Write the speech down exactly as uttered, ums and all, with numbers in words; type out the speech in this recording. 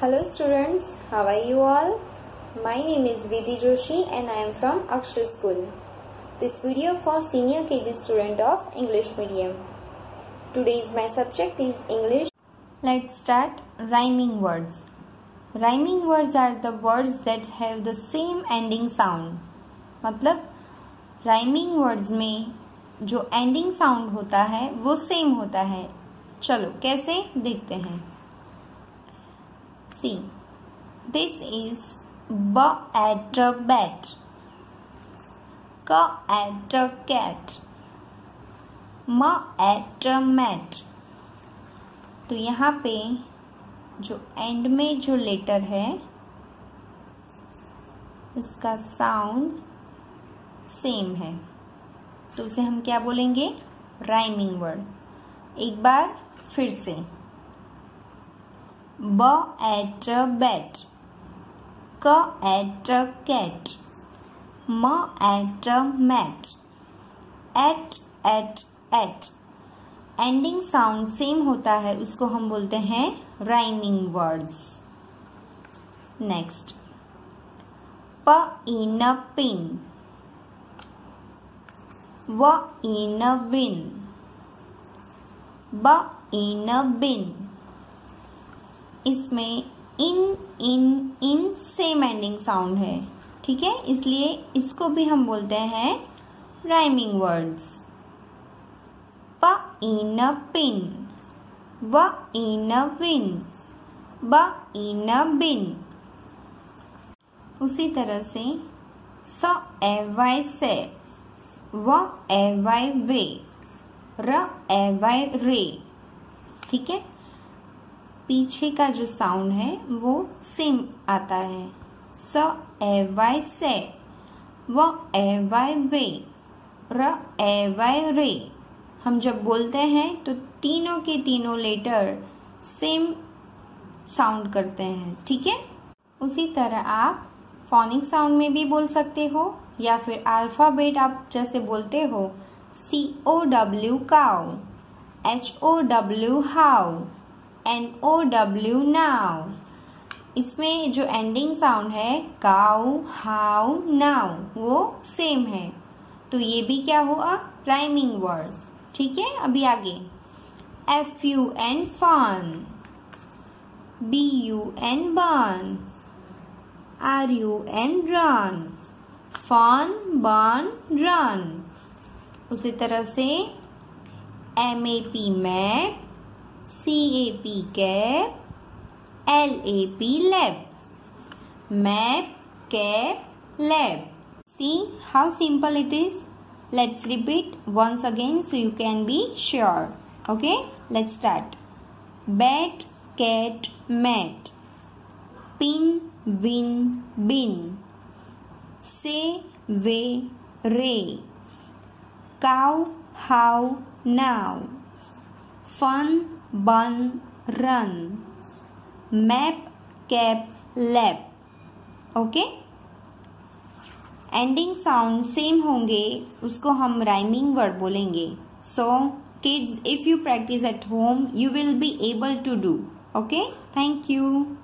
Hello students, how are you all? My name is Vidhi Joshi and I am from Akshar School. This video for senior K G student of English medium. Today's my subject is English. Let's start rhyming words. Rhyming words are the words that have the same ending sound. मतलब rhyming words में जो ending sound होता है वो same होता है. चलो कैसे देखते हैं. See, this is B at a bat, C at a cat, M at a mat. तो यहाँ पे जो एंड में जो लेटर है उसका साउंड सेम है, तो उसे हम क्या बोलेंगे? Rhyming word. एक बार फिर से. B at a bat, C at a cat, M at a mat, at at at. Ending sound same होता है, उसको हम बोलते हैं rhyming words. Next, P in a pin, W in a win, B in a bin. इसमें in in in same ending sound है, ठीक है, इसलिए इसको भी हम बोलते हैं राइमिंग वर्ड्स. प इन अ पिन, व इन अ विन, ब इन अ बिन. उसी तरह से स ए वाई से, व ए वाई वे, र ए वाई रे. ठीक है, पीछे का जो साउंड है वो सेम आता है. स ए वाई से, व ए वाई वे, र ए वाई रे. हम जब बोलते हैं तो तीनों के तीनों लेटर सेम साउंड करते हैं, ठीक है. उसी तरह आप फोनिक साउंड में भी बोल सकते हो, या फिर अल्फाबेट आप जैसे बोलते हो, C O W cow, H O W how, N O W now. इसमें जो एंडिंग साउंड है काउ, हाउ, नाउ वो सेम है, तो ये भी क्या हुआ? Rhyming word. ठीक है, अभी आगे. F U N fun, B U N bun, R U N run, fun bun run. उसी तरह से M A P map, C A P cap, L A P lab, map, cap, lab. See how simple it is? Let's repeat once again so you can be sure. Okay, let's start. Bat, cat, mat, pin, win, bin, say, way, ray, cow, how, now, fun, bun, run, map, cap, lab. Okay, ending sound same होंगे, उसको हम rhyming word बोलेंगे. So kids, if you practice at home you will be able to do. Okay, thank you.